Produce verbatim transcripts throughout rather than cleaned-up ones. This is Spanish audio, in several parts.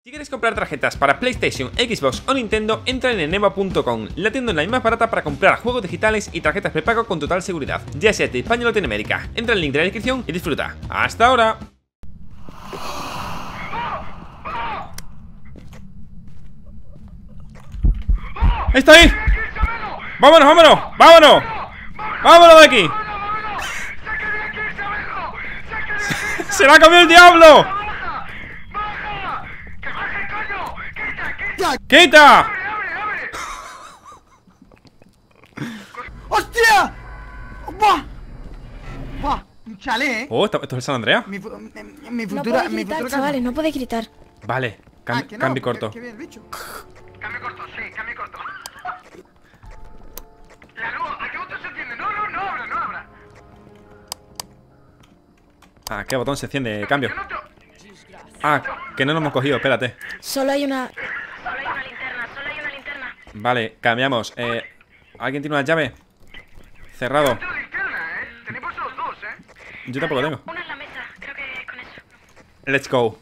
Si quieres comprar tarjetas para PlayStation, Xbox o Nintendo, entra en eneba punto com, la tienda online más barata para comprar juegos digitales y tarjetas prepago con total seguridad, ya sea de España o Latinoamérica. Entra en el link de la descripción y disfruta. ¡Hasta ahora! ¡Ahí está ahí! ¡Vámonos, vámonos! ¡Vámonos! ¡Vámonos de aquí! ¡Se la ha comido el diablo! ¡Quita! ¡Hostia! ¡Buah! ¡Buah! Un chalet, ¿eh? Oh, ¿esto, esto es el San Andreas? Mi, fu mi, mi No futura... podéis mi gritar, futura chavales, no podéis gritar. Vale, cam ah, que no, cambio que- corto. que viene el bicho. Cambio corto, sí, cambio corto. La luz, ¿a qué botón se enciende? No, no, no abra, no abra. Ah, ¿qué botón se enciende? Cambio. Yo no te... Ah, que no lo hemos cogido, espérate. Solo hay una... Solo hay una linterna, solo hay una linterna. Vale, cambiamos. Eh, ¿alguien tiene una llave? Cerrado. Otra linterna, ¿eh? Tenéis vosotros dos, ¿eh? Yo tampoco tengo. Una en la mesa, creo que con eso. Let's go.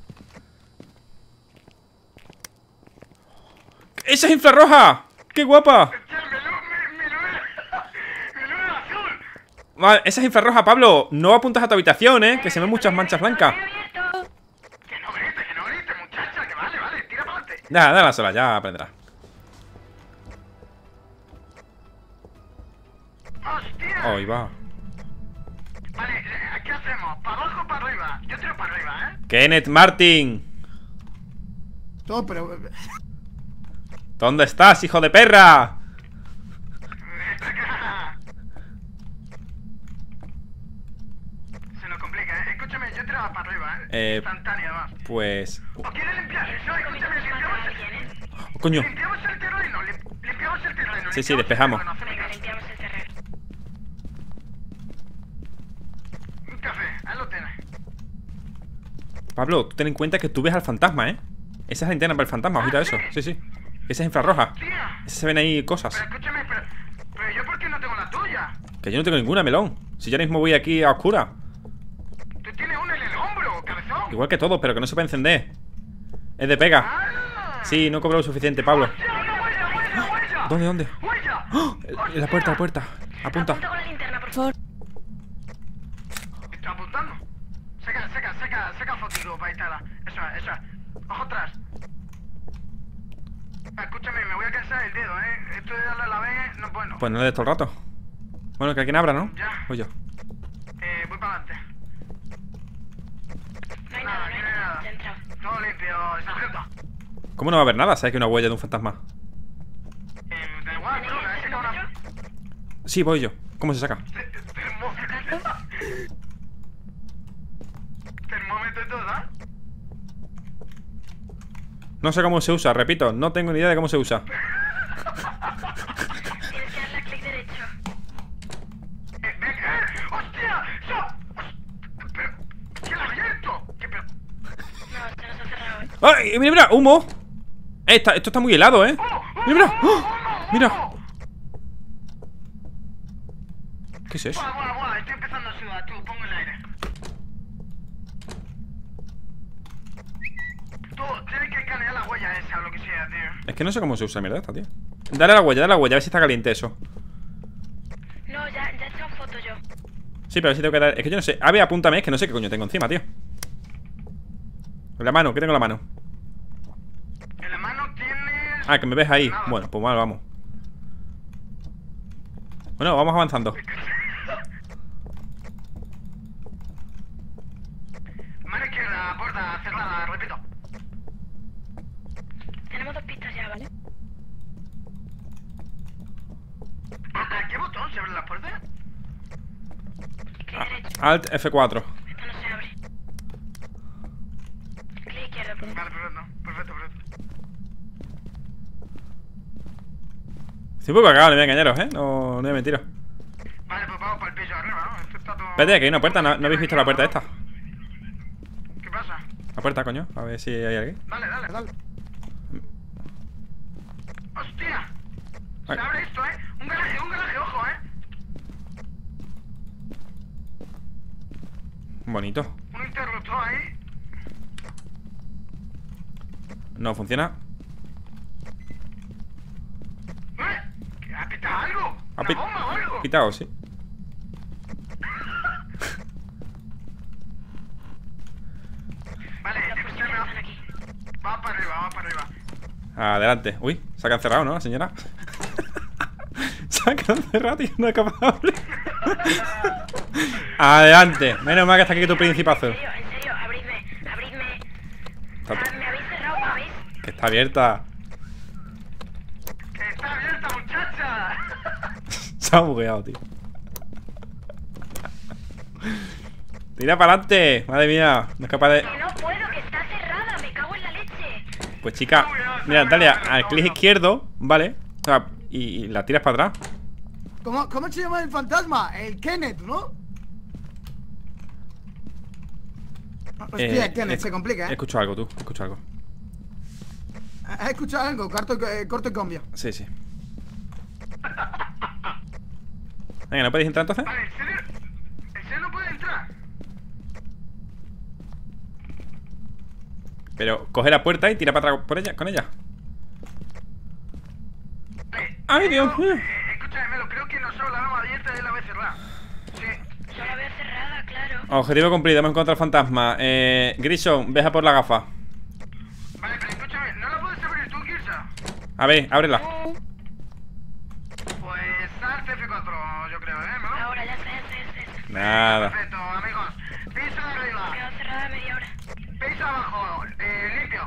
¡Esa es infrarroja! ¡Qué guapa! Ya, mi luz, mi, mi luz, mi luz es azul. Vale, esa es infrarroja, Pablo. No apuntas a tu habitación, eh, que se ven muchas manchas blancas. Abierto. Que no grite, que no grite, muchacha, que vale, vale, tira para adelante. Nada, dala sola, ya aprenderá. ¡Hostia! Ahí va. Vale, eh, ¿qué hacemos? ¿Para abajo o para arriba? Yo tiro para arriba, ¿eh? Kenneth Martin. Todo, pero... ¿Dónde estás, hijo de perra? Se nos complica, ¿eh? Escúchame, yo tiraba para arriba, ¿eh? Eh, Instantánea, además. Pues... ¿O quieres limpiar eso? Escúchame, limpiamos el... Oh, coño. Limpiamos el terreno, lim- limpiamos el terreno. Sí, sí, limpiamos el despejamos. terreno, hacemos caso. Limpiamos el terreno. Un café, ahí lo tienes. Pablo, tú ten en cuenta que tú ves al fantasma, ¿eh? Esa es la linterna para el fantasma, ojito a eso. Sí, sí. Esa es infrarroja. Tía, Esa se ven ahí cosas. pero escúchame, pero... Pero yo, ¿por qué no tengo la tuya? Que yo no tengo ninguna, melón. Si yo ahora mismo voy aquí a oscura. Tú tienes una en el hombro, cabezón. Igual que todo, pero que no se puede encender. Es de pega. Ah. Sí, no cobro lo suficiente, Pablo. Hostia, una huella, huella, huella. ¿Dónde, dónde? ¡Huella! ¡Oh! En la puerta, la puerta. Apunta. Apunta con la linterna, por Por favor. Estoy apuntando. Saca, saca, saca, saca fotico para instalar. Eso es, eso es. Ojo atrás. Ah, escúchame, me voy a cansar el dedo, ¿eh? Esto de darle a la vez no es bueno. Pues no le des todo el rato. Bueno, que alguien abra, ¿no? Ya. Voy yo. Eh, voy para adelante. No hay nada, no hay nada. Ya he entrado. Todo limpio, sargento. ¿Cómo no va a haber nada? ¿Sabes que hay una huella de un fantasma? Eh, da igual, bro, me ha sacado una... Sí, voy yo. ¿Cómo se saca? Termómetro. Termómetro y todo, ¿no? No sé cómo se usa, repito. No tengo ni idea de cómo se usa. Tienes que darle a clic derecho. Eh, ven, eh, ¡hostia! ¡Yo! Pero... ¿Quién lo ha abierto? ¿Qué pero...? No, se nos ha cerrado. ¿eh? ¡Ay! ¡Mira, mira! ¡Humo! Eh, está- esto está muy helado, ¿eh? ¡Oh! ¡Mira, mira! ¡Oh! ¡Oh! ¡Oh! ¡Mira! ¡Oh! ¿Qué es eso? Mola, mola, mola, estoy empezando a sudar, tú, pongo el aire. Tú, tienes que escanear la huella esa o lo que sea, tío. Es que no sé cómo se usa, mierda, esta, tío. Dale a la huella, dale a la huella, a ver si está caliente eso. No, ya, ya he echado foto yo. Sí, pero a ver si tengo que dar... Es que yo no sé. A ver, apúntame, es que no sé qué coño tengo encima, tío. En la mano, ¿qué tengo en la mano? En la mano tienes... Ah, que me ves ahí. Nada. Bueno, pues mal, vamos. Bueno, vamos avanzando. Mano izquierda, puerta cerrada, repito. Tenemos dos pistas ya, ¿vale? ¿A, a qué botón se abren las puertas? Clic derecho. Alt F cuatro. Esto no se abre. Clic izquierdo, por Vale, perfecto, perfecto, perfecto. Estoy un poco cagado, no me voy a engañaros, ¿eh? No, no es mentira. Vale, pues vamos para el piso arriba, ¿no? Esto está todo... Espérate, que hay una puerta, ¿no, ¿no habéis visto la puerta esta? ¿Qué pasa? La puerta, coño, a ver si hay alguien. Dale, dale, dale. ¡Hostia! Se Ay. abre esto, ¿eh? Un garaje, un garaje, ojo, ¿eh? Bonito. Un interruptor ahí. No funciona. ¿Eh? ¿Ha pitado algo? Ha ¿Una pi- bomba o algo? pitado, sí. Vale, Los fusiles escúchame. están aquí. Va para arriba, va para arriba. Adelante. Uy, se ha cancelado, ¿no, la señora? Se ha cancelado, tío, no es capaz de abrir. Adelante. Menos mal que está aquí tu principazo. En serio, en serio, abridme, abridme. Está- Ah, me habéis cerrado, ¿me habéis? Que está abierta. ¡Que está abierta, muchacha! Se ha bugueado, tío. Tira para adelante. Madre mía, no es capaz de... Que no puedo, que está cerrada, me cago en la leche. Pues chica, mira, dale a- al clic izquierdo, ¿vale? O sea, y, y la tiras para atrás. ¿Cómo, ¿Cómo se llama el fantasma? El Kenneth, ¿no? Hostia, Eh, Kenneth, he- se complica, He ¿eh? escuchado algo, tú, he escuchado algo. ¿Has escuchado algo? Corto, eh, corto y cambio. Sí, sí. Venga, ¿no podéis entrar entonces? Vale, ¿en serio? ¿En serio no puede entrar? Pero coge la puerta y tira para atrás por ella, con ella. Vale, Ay, yo- Dios mío. eh, Escúchame, Melo, creo que no solo la vamos abierta y la vez cerrada. Sí. Yo la veo cerrada, claro. Objetivo cumplido, hemos encontrado al fantasma. Eh, Grison, veja por la gafa. Vale, pero escúchame, ¿no la puedes abrir tú, Kirsa? A ver, ábrela. No, Pues sal F cuatro, yo creo, ¿eh, Melo? ahora ya sé, ya sé, ya sé. Nada. Perfecto, amigos. Pisa Me he arriba, quedado cerrada media hora. pisa abajo, eh, limpio.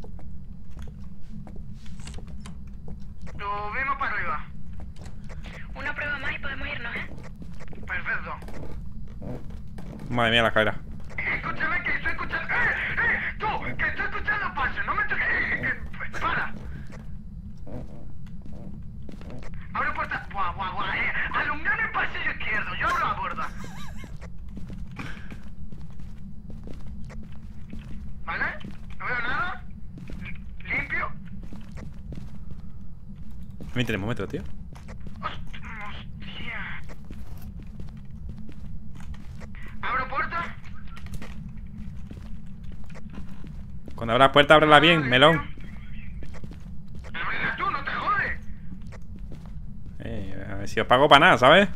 Subimos para arriba. Una prueba más y podemos irnos, ¿eh? Perfecto. Madre mía, la escalera. Escúchame que estoy escuchando. ¡Eh! ¡Eh! ¡Tú! ¡Que estoy escuchando pasos! ¡No me toques! ¡Eh! eh, ¡Para! Abre puerta. ¡Buah, buah, buah! ¡Eh! ¡Alumname el pasillo izquierdo! ¡Yo abro la puerta! ¿Vale? No veo nada. Li- Limpio. veinte termómetro, tío. Hostia. ¿Abro puerta? Cuando abras puerta, ábrela bien, Ah, melón. limpio. Ábrela tú, no te jodes. Eh, a ver si os pago para nada, ¿sabes?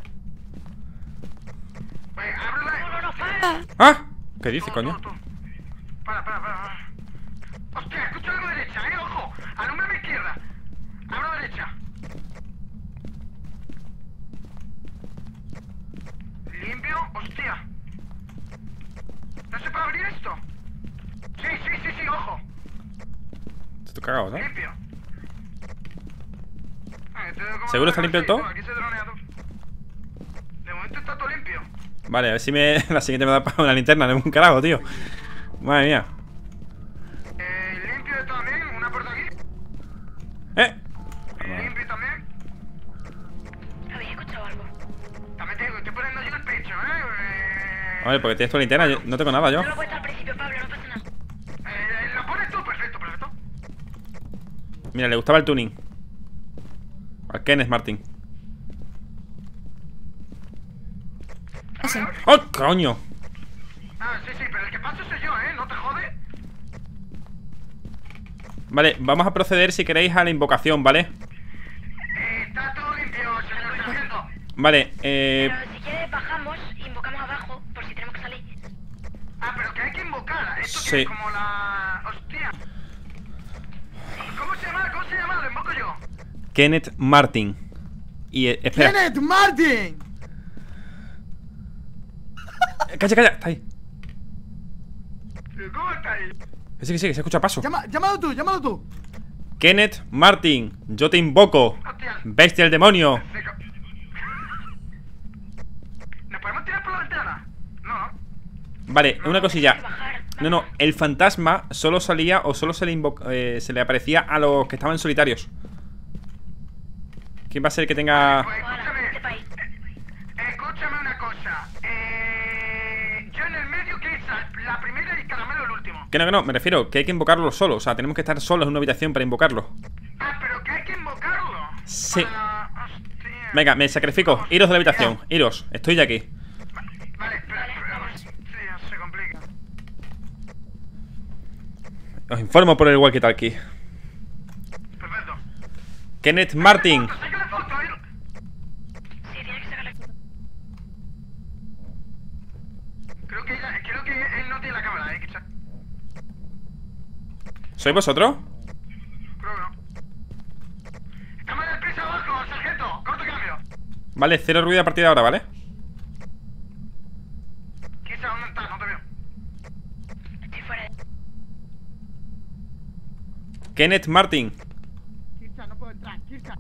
Pues ábrela. No, no, no, para. ¡Ah! ¿Qué dices, Tú, coño? tú, tú. Para, para, para, para. Hostia, escucho algo derecha, eh, ojo. Alumbra a mi izquierda. Abro derecha. Limpio, hostia. ¿No se puede abrir esto? Sí, sí, sí, sí, ojo. Estoy cagado, ¿sabes? Limpio. Ah, esto es como- ¿Seguro está limpio el todo? No, aquí se dronea todo. De momento está todo limpio. Vale, a ver si me, la siguiente me da para una linterna. No es un carajo, tío. Madre mía. Eh, limpio también, una puerta aquí. ¡Eh! Limpio también. ¿Habéis escuchado algo? También te digo, estoy poniendo yo el pecho, ¿eh? eh A ver, porque tienes tu linterna. Yo no tengo nada yo. No lo he puesto al principio, Pablo, no pasa nada. eh, ¿La pones tú? Perfecto, perfecto. Mira, le gustaba el tuning. Al Kenneth Martin. Ese. ¡Oh, coño! Ah, sí, sí, pero el que paso soy yo, ¿eh? ¿No te jode? Vale, vamos a proceder si queréis a la invocación, ¿vale? Eh, está todo limpio, señor sargento. Vale, eh... Pero si quieres bajamos y invocamos abajo por si tenemos que salir. Ah, pero que hay que invocar. Esto que Sí. es como la... Hostia. ¿Cómo se llama? ¿Cómo se llama? Lo invoco yo. Kenneth Martin. Y eh, espera. ¡Kenneth Martin! Eh, Calla, calla, está ahí. ¿Cómo está ahí? Que sí, que sí, que se escucha paso. Llama, llámalo tú, llámalo tú. Kenneth Martin, yo te invoco. Hostia. Bestia del demonio. Seco. ¿Nos podemos tirar por la ventana? No, no. Vale, una cosilla. Bajar. No, no, el fantasma solo salía o solo se le, invo- eh, se le aparecía a los que estaban solitarios. ¿Quién va a ser el que tenga...? Pues Ahora, escúchame. este país. Eh, escúchame una cosa. Eh, yo en el medio, que es la primera y Caramelo el último. Que no, que no, me refiero que hay que invocarlo solo. O sea, tenemos que estar solos en una habitación para invocarlo. Ah, pero que hay que invocarlo. Sí. Para... Hostia. Venga, me sacrifico. Iros de la habitación, iros, estoy ya aquí. Vale, pero, Vale, pero- vamos. sí, se complica. Os informo por el walkie-talkie. Perfecto. Kenneth Martin. Saca la foto, ahí. Sí, tienes que sacar la foto. Creo que, ella, creo que él no tiene la cámara, eh, quizás. ¿Sois vosotros? Creo que no. Estamos en el piso abajo, sargento. Corto cambio. Vale, cero ruido a partir de ahora, ¿vale? Quizás, ¿dónde estás? No te veo. Estoy fuera de... Kenneth Martin. Kirsa, no puedo entrar. Kirsa.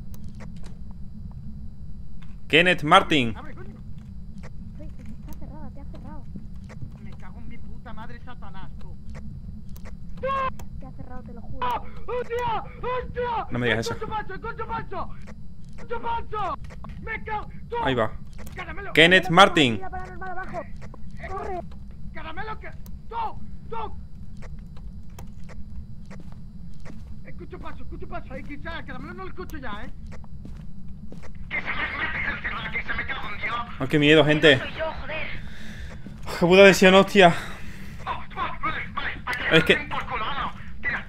Kenneth Martin. Abre, coño. Está cerrada, te ha cerrado. Me cago en mi puta madre Satanás, tú. Te ha cerrado, te lo juro. ¡Hostia! ¡Hostia! No me digas eso. ¡El concho macho! ¡El concho macho! ¡El concho macho! ¡Me cago! ¡Tú! Ahí va. ¡Caramelo! Kenneth Martin. Paranormal abajo. Corre. ¡Caramelo que! ¡Tú! ¡Tú! Escucho paso, escucho paso. Ahí quizás, caramelo no lo escucho ya, ¿eh? Que se me mete el celular, que se me cago en Dios. Oh, qué miedo, gente. Soy yo, joder. Qué puta adhesión, hostia. Oh, vale, vale, vale. Es que- Por culo, no. Tira.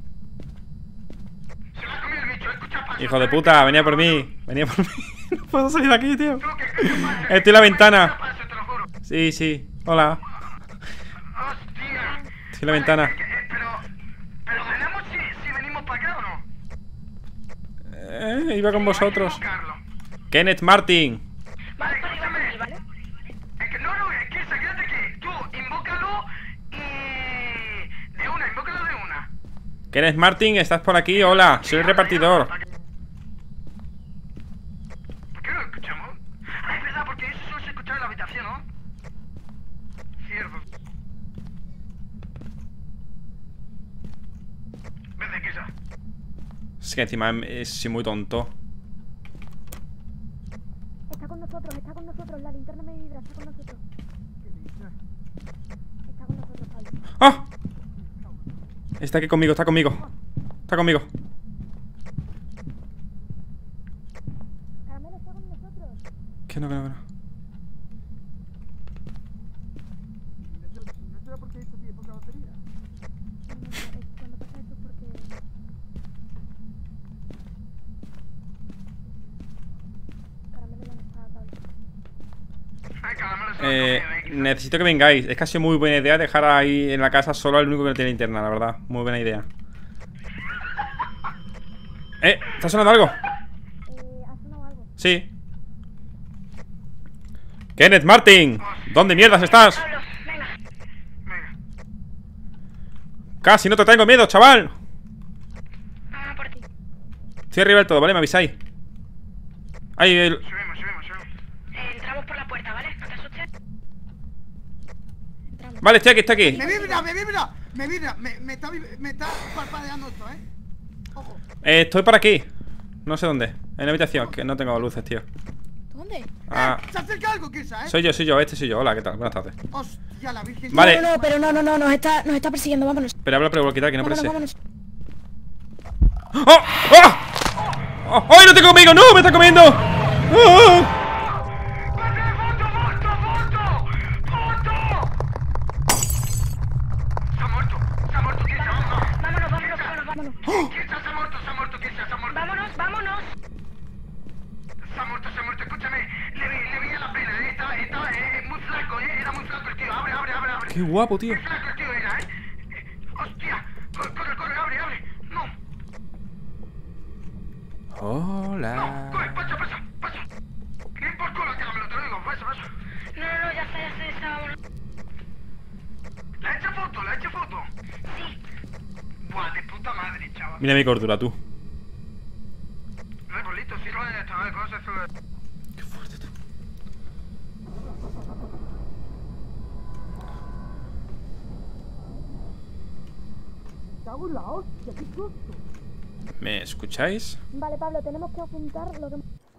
Se me ha comido el bicho, escucha paso. Hijo de puta, venía por mí. Venía por mí. No puedo salir de aquí, tío. Tú que escucha paso. Estoy en la ventana. Escucha paso, te lo juro. Sí, sí. Hola. Hostia. Estoy en la ventana. Eh, eh, pero, pero veremos si, si venimos para acá o no. Eh, iba con vosotros. Hay que buscarlo. Kenneth Martin. Vale, Vamos para arriba, escúchame. ¿vale? Es que no, no, es que quédate que tú invócalo y... De una, invócalo de una. Kenneth Martin, ¿estás por aquí? Hola, soy el repartidor. ¿Por qué no lo escuchamos? Ah, es verdad, porque eso solo se escuchaba en la habitación, ¿no? Cierto. Vete, quizá. Es que encima es soy muy tonto. Está con nosotros, está con nosotros. La linterna me vibra, está con nosotros. Está con nosotros, Pablo. ¡Ah! Está aquí conmigo, está conmigo. Está conmigo. Caramelo está con nosotros. Que no, que no, que no. ¿No será porque esto tiene poca batería? No, no, es cuando pasa esto es porque... Caramelo ya no está, Pablo. Ay, caramelo, se lo Eh, ha comido, eh, quizá. necesito que vengáis. Es casi muy buena idea dejar ahí en la casa solo al único que no tiene linterna, la verdad. Muy buena idea. Eh, ¿está sonando algo? Eh, ¿ha sonado algo? Sí. Kenneth Martin, ¿dónde mierdas estás? Pablo, venga. Venga. Casi no te tengo miedo, chaval. Vamos por ti. Estoy arriba del todo, ¿vale? Me avisáis. Ahí, el... Subimos, subimos, subimos. Eh, entramos por la puerta, ¿vale? No te asustes. Entramos. Vale, estoy aquí, estoy aquí. ¡Me vibra, me vibra! ¡Me vibra! Me, me, está, vib- me está parpadeando esto, ¿eh? Ojo. Eh, estoy por aquí. No sé dónde. En la habitación, que no tengo luces, tío. ¿Dónde? Ah, ¡Se acerca algo, Kirsa, eh! soy yo, soy yo, este soy yo. Hola, ¿qué tal? Buenas tardes. ¡Hostia, la virgen! Vale. No, no, pero no, no, no, nos está, nos está persiguiendo, vámonos. Pero habla por el walkie-talkie, no Vámonos, parece. vámonos. ¡Oh! ¡Oh! ¡Oh! ¡Ay, no te conmigo! ¡No! ¡Me está comiendo! ¡Oh! ¡Vete, foto, foto, foto! ¡Foto! Se ha muerto, se ha muerto, Kirsa, vámonos. Vámonos, vámonos, vámonos, vámonos. Kirsa, se ha muerto, se ha muerto, Kirsa, se ha muerto. Vámonos, vámonos. Se ha muerto, se ha muerto, escúchame. Le, vi- le veía la pena, eh, estaba, estaba eh, muy flaco, eh, era muy flaco el tío. Abre, abre, abre, abre. ¡Qué guapo, tío! Muy flaco el tío era, eh. Eh, ¡Hostia! Corre, corre, corre, abre, abre. No, no, Hola. corre, pasa, pasa, pasa. Bien por culo, caramelo, te lo digo, pasa, pasa. No, no, no, ya está, ya está, ya está, vámonos. ¿Le ha hecho foto? ¿Le ha hecho foto? Sí. Buah, de puta madre, chaval. Mira mi cordura, tú. No, bolito, sirve de chaval, cosas eso. Qué fuerte, tú. ¡Cago en la hostia! ¡Qué susto! ¿Me escucháis? Vale, Pablo, tenemos que apuntar lo que...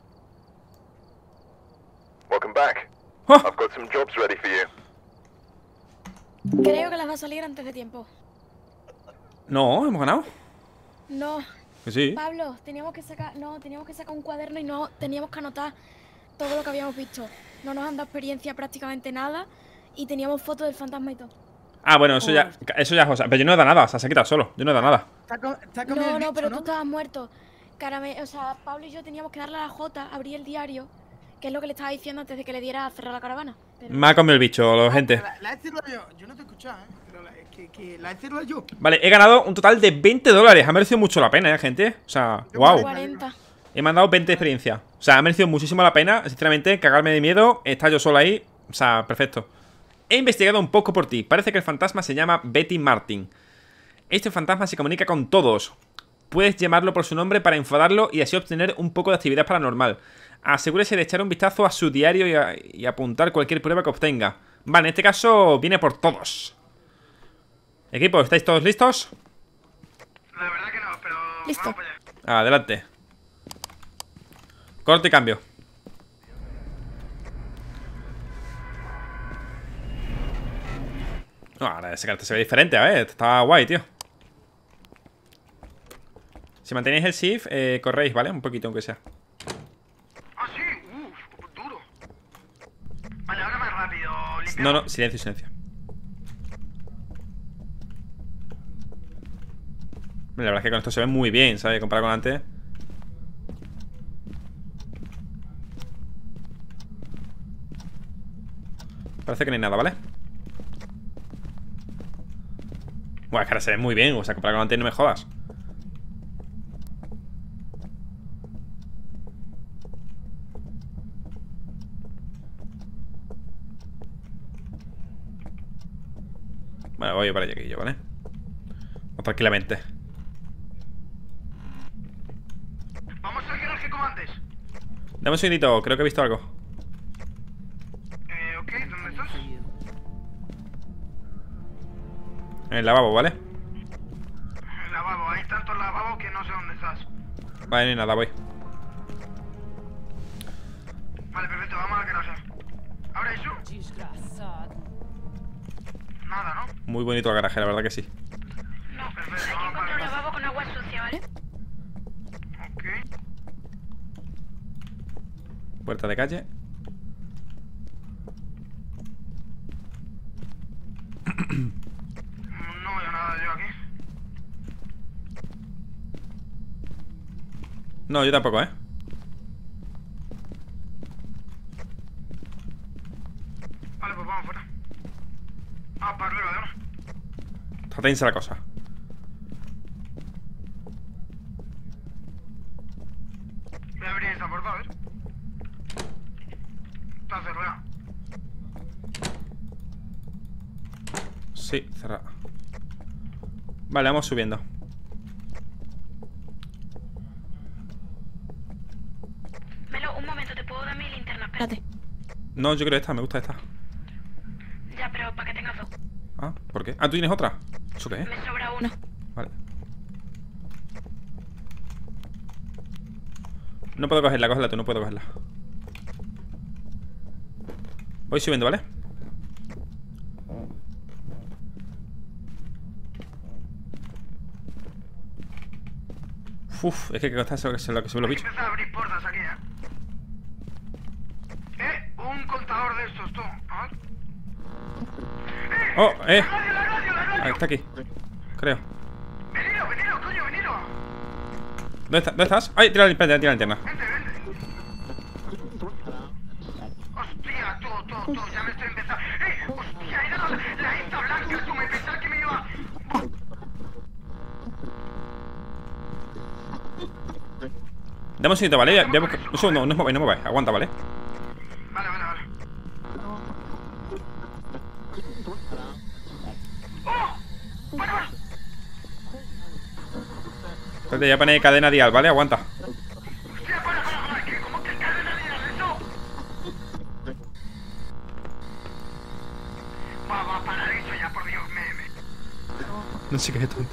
Welcome back. ¡Oh! I've got some jobs ready for you. Creo que las va a salir antes de tiempo. No, hemos ganado. No, Que sí. Pablo, teníamos que sacar... No, teníamos que sacar un cuaderno y no teníamos que anotar todo lo que habíamos visto. No nos han dado experiencia prácticamente nada y teníamos fotos del fantasma y todo. Ah, bueno, eso ya, eso ya es cosa. Pero yo no he dado nada, o sea, se ha quitado solo. Yo no he dado nada. Está co- está comiendo No, el no, bicho, pero ¿no? tú estabas muerto. Carame- o sea, Pablo y yo teníamos que darle a la J, abrir el diario, que es lo que le estaba diciendo antes de que le diera a cerrar la caravana. Pero... Me ha comido el bicho, lo, gente. La, la he cerrado yo. Yo no te he escuchado, ¿eh? Pero la, que, que la he cerrado yo. Vale, he ganado un total de veinte dólares. Ha merecido mucho la pena, eh, gente. O sea, Yo wow. cuarenta. He mandado veinte de experiencia. O sea, ha merecido muchísimo la pena. Sinceramente, cagarme de miedo. Estar yo solo ahí. O sea, perfecto. He investigado un poco por ti. Parece que el fantasma se llama Betty Martin. Este fantasma se comunica con todos. Puedes llamarlo por su nombre para enfadarlo y así obtener un poco de actividad paranormal. Asegúrese de echar un vistazo a su diario y, a, y apuntar cualquier prueba que obtenga. Vale, en este caso viene por todos. Equipo, ¿estáis todos listos? La verdad que no, pero... Listo. Vamos para allá. Adelante. Corte y cambio. No, ahora ese cartel se ve diferente, a ver, está guay, tío. Si mantenéis el shift, eh, corréis, ¿vale? Un poquito, aunque sea. Ah, sí, uff, duro. Vale, ahora más rápido. Limpia. No, no, silencio, silencio. La verdad es que con esto se ve muy bien, ¿sabes? Comparado con antes. Parece que no hay nada, ¿vale? Bueno, es que ahora se ve muy bien. O sea, comparado con antes, no me jodas. Bueno, voy para allá aquí yo, ¿vale? Vamos tranquilamente. Vamos a seguir al que comandes. Dame un segundito, creo que he visto algo. Eh, ok, ¿dónde estás? En el lavabo, ¿vale? El lavabo, hay tantos lavabos que no sé dónde estás. Vale, no hay nada, voy. Vale, perfecto, vamos a la garaje. ¿Abre eso? Nada, ¿no? Muy bonito el garaje, la verdad que sí. No, perfecto, Aquí vamos encontré un para el lavabo con agua sucia, ¿vale? Ok. Puerta de calle. No veo nada yo aquí. No, yo tampoco, ¿eh? Vale, pues vamos fuera. Ah, para arriba de ahora. Está tensa la cosa. Voy a abrir esta puerta, a ver. Está cerrada. Sí, cerrada. Vale, vamos subiendo. Melo, un momento, ¿te puedo dar mi linterna? Espérate. No, yo creo esta, me gusta esta. Ya, pero para que tengas dos. Ah, ¿por qué? Ah, ¿tú tienes otra? ¿Eso qué es? Me sobra una. Vale. No puedo cogerla, cógela tú, no puedo cogerla. Voy subiendo, ¿vale? Uf, es que costa eso que se lo que suben los bichos. Empieza a abrir puertas aquí, ¿eh? Eh, un contador de estos, tú. A ver. ¡Oh, eh! ¡La radio, la radio, la radio! Ah, está aquí. Creo. Venido, venido, coño, venido. ¿Dónde, está? ¿Dónde estás? ¡Ay, tira la linterna, tira la linterna! Vente, vente. Hostia, tú, tú, tú, ya me estoy empezando. ¡Eh! ¡Hostia, era la, la esta blanca! Tú me pensaba que me iba. Dame un segundito, ¿vale? Ya, ya busco- un segundo, no os mováis, no os mováis. Aguanta, ¿vale? Vale, vale, vale. ¡Oh! ¡Bueno, bueno! Espérate, ya pone cadena dial, ¿vale? Aguanta. ¡Hostia, para, para, para! ¿Qué? ¿Cómo que cadena de eso? Va, va a parar eso ya, por Dios, me, me. No sé qué es esto.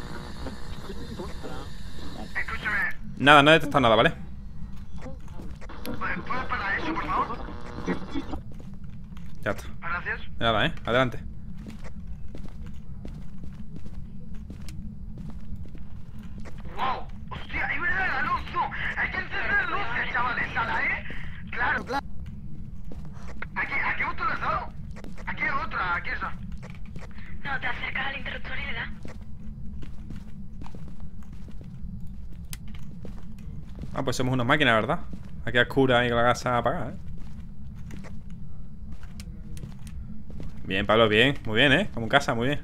Escúchame, Nada, no he detectado nada, ¿vale? ¿puedes puedes parar eso, por favor? Ya está. Gracias. Nada, ¿eh? Adelante. ¡Wow! ¡Hostia, es verdad la luz, tú! Hay que encender luces, chavales, ¿sala, eh? Claro, claro. ¿A qué, a qué otro le has dado? ¿A qué otra? ¿A qué esa? No, te hace interruptor y le da. Ah, pues somos unas máquinas, ¿verdad? Aquí a oscura y con la casa apagada, ¿eh? Bien, Pablo, bien. Muy bien, ¿eh? Como en casa, muy bien.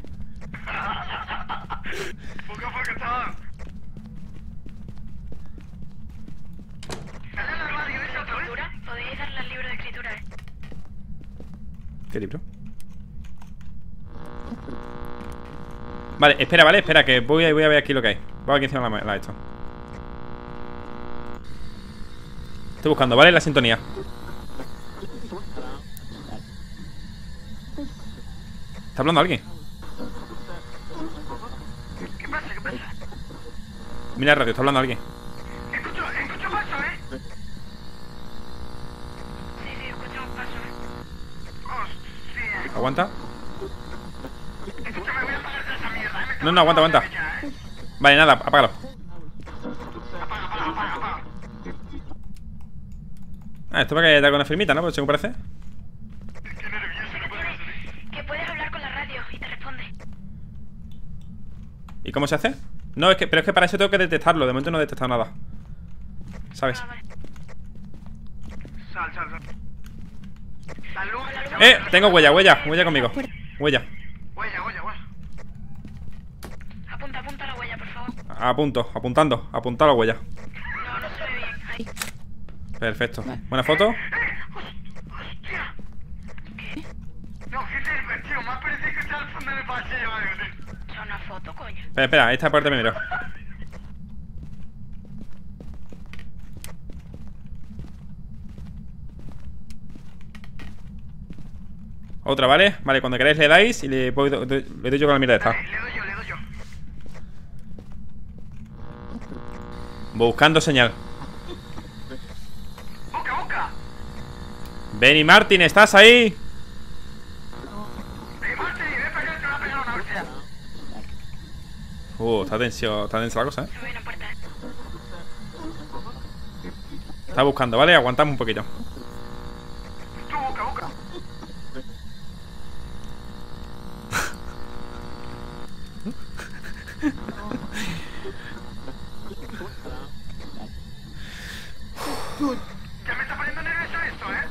Poco a poco está. Dale a la radio, esa otra vez. ¿Escritura? Podéis darle al libro de escritura, eh. ¿Qué libro? Vale, espera, vale, espera, que voy a, voy a ver aquí lo que hay. Voy aquí encima de la, la esto. Estoy buscando, ¿vale? La sintonía. ¿Está hablando alguien? ¿Qué pasa? ¿Qué pasa? Mira el radio, está hablando alguien. Escucho, escucho paso, ¿eh? Sí, sí, escucho un paso, eh. Hostia. Aguanta. Escúchame, voy a apagarte esa mierda, ¿eh? No, no, aguanta, aguanta. Ya, ¿eh? Vale, nada, apágalo. Apaga, apaga, apaga, apaga. Ah, esto para que te haga una firmita, ¿no? Pues según parece. Qué nervioso, no puedo salir. Que puedes hablar con la radio y te responde. ¿Y cómo se hace? No, es que, pero es que para eso tengo que detectarlo. De momento no he detectado nada. ¿Sabes? Ah, vale. Sal, sal, sal. La luz, chaval. ¡Eh! Tengo huella, huella, huella conmigo. Huella. Huella, huella, huella. Apunta, apunta la huella, por favor. Apunto, apuntando, apunta la huella. No, no se ve bien. Ahí. Perfecto. ¿Buena foto? ¡Eh! ¡Hostia! ¿Qué? No, qué sirve, tío. Me ha parecido que está al fondo del pasillo, algo, tío. Es una foto, coño. Espera, espera, esta parte primero. Otra, ¿vale? Vale, cuando queráis le dais y le, voy, le doy yo con la mira de esta. Dale, le doy yo, le doy yo. Buscando señal. ¡Busca, busca! Benny Martin, ¿estás ahí? ¡Eh, Martín! ¡Ven para acá, te va a pegar una hostia! Uh, está tenso, está tensa la cosa, ¿eh? Se ve una puerta. Está buscando, ¿vale? Aguantamos un poquito. Tú, busca, busca. Ya me está poniendo nervioso esto, ¿eh?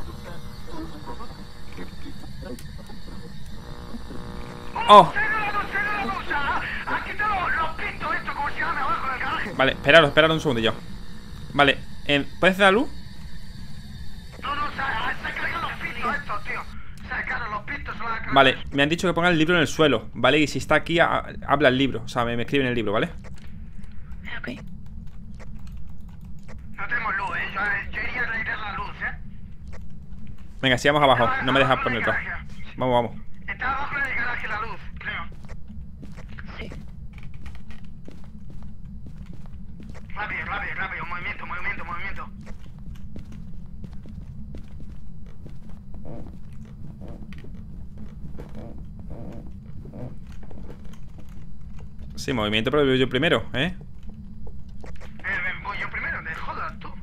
¡Oh! ¡Se ha ido la luz, se ha ido la luz! ¡Ah! ¡Han quitado los pistos esto, como se llama, abajo del garaje! Vale, esperaros, esperaros un segundillo. Vale, eh, ¿puedes hacer la luz? No, no, se, ha- se cargan los pistos estos, tío. Se cargan los pistos, se los ha cargado. Vale, me han dicho que ponga el libro en el suelo, ¿vale? Y si está aquí, a- habla el libro. O sea, me, me escriben el libro, ¿vale? Ah, ok. No tenemos luz, ¿eh? Yo, yo iría a retirar la luz, ¿eh? Venga, sigamos abajo. No me dejas poner todo. Vamos, vamos. Está abajo en el garaje la luz, creo. Sí. Rápido, rápido, rápido. Movimiento, movimiento, movimiento. Sí, movimiento, pero voy yo primero, ¿eh? Eh, ven, voy yo primero, te jodas tú.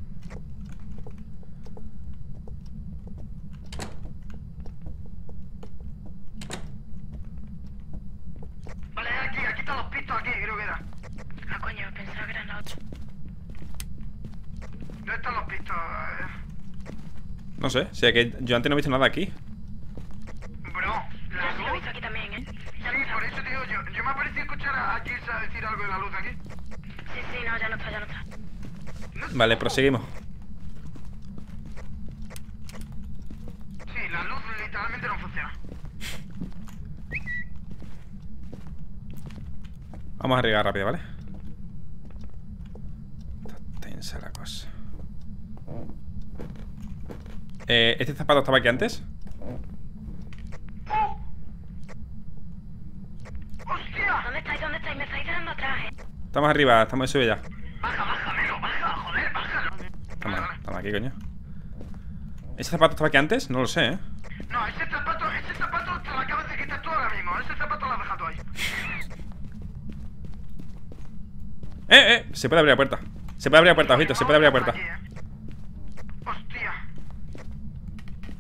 Vale, aquí, aquí están los pistos, aquí, creo que era. Ah, coño, pensaba que eran la otra. ¿Dónde están los pistos? Eh, No sé, si es que yo antes no he visto nada aquí. Bro, Yo la sí lo he luz. visto aquí también, ¿eh? Sí, por eso te digo yo. Yo me ha parecido escuchar a, a Kirsa decir algo de la luz aquí. Sí, sí, no, ya no está, ya no está. No, Vale, proseguimos. Sí, la luz literalmente no funciona. Vamos a arriesgar rápido, ¿vale? Está tensa la cosa. Eh, ¿este zapato estaba aquí antes? ¡Hostia! ¿Dónde estáis? ¿Dónde estáis? Me estáis dejando atrás, ¿eh? Estamos arriba, estamos en subida ya. Baja, baja, Melo, baja, joder, bájalo. Estamos, Vale, vale. estamos aquí, coño. ¿Ese zapato estaba aquí antes? No lo sé, ¿eh? No, ese zapato, ese zapato te lo acabas de quitar tú ahora mismo. Ese zapato lo has dejado tú ahí. ¡Eh, eh! Se puede abrir la puerta. Se puede abrir la puerta, ojito, se puede abrir la puerta. Aquí, ¿eh? Hostia.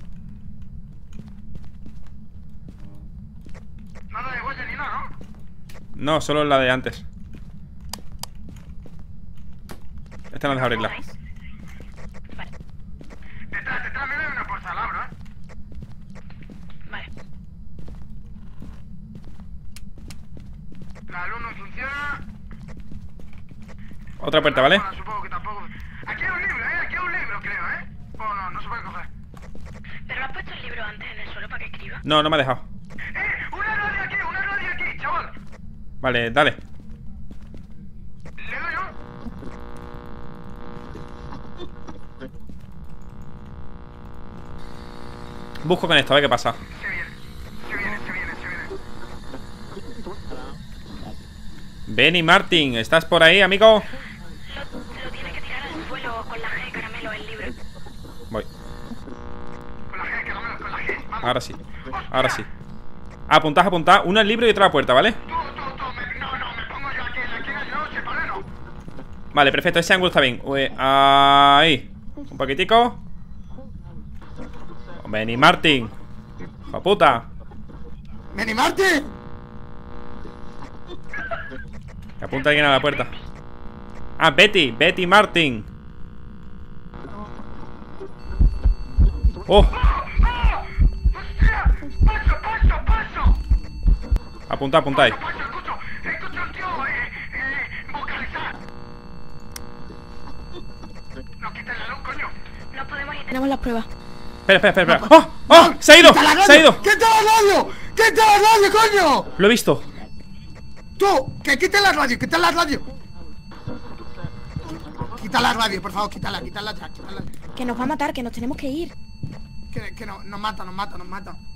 Nada de huella ni nada, ¿no? No, solo la de antes. Esta no deja abrirla. Vale, Detrás, detrás, mira, hay una portalabra, ¿eh? vale. La luz no funciona. Otra puerta, ¿vale? Bueno, supongo que tampoco. Aquí hay un libro, ¿eh? Aquí hay un libro, creo, ¿eh? Oh, no, no se puede coger. ¿Pero lo has puesto el libro antes en el suelo para que escriba? No, no me ha dejado. ¡Eh! ¡Una radio aquí! ¡Una radio aquí, chaval! Vale, dale. ¿Le doy yo? Busco con esto, a ver qué pasa. Se viene, se viene, se viene, se viene. Benny Martin, ¿estás por ahí, amigo? Lo, lo tienes que tirar al suelo con la G de caramelo el libro. Voy. Con la G, caramelo, con la G. Vamos. Ahora sí. Ahora sí. Apuntad, apuntad. Una al libro y otra a la puerta, ¿vale? Tú, tú, tú, me, no, no, me pongo yo aquí en la esquina, yo, separado. Vale, perfecto. Ese ángulo está bien. Ué, ahí. Un poquitico. Benny Martin. ¡Hijo puta! ¡Benny Martin! Que apunta alguien a la puerta. Ah, Betty. Betty Martin. ¡Oh! ¡Ah! ¡Hostia! ¡Paso, paso, paso! Apunta, apunta ahí. Paso, escucho, escucho al tío, eh, eh, vocalizar. No quiten la luz, coño. No podemos ir. Tenemos las pruebas. Espera, espera, espera. ¡Oh! ¡Oh! ¡Se ha ido! ¡Quita la radio! ¡Se ha ido! ¡Quita la radio! ¡Quita la radio, coño! Lo he visto. Tú, que quite la radio, quita la radio. Quita la radio, por favor, quítala, quítala ya, quítala. Que nos va a matar, que nos tenemos que ir. Que, que no, nos mata, nos mata, nos mata.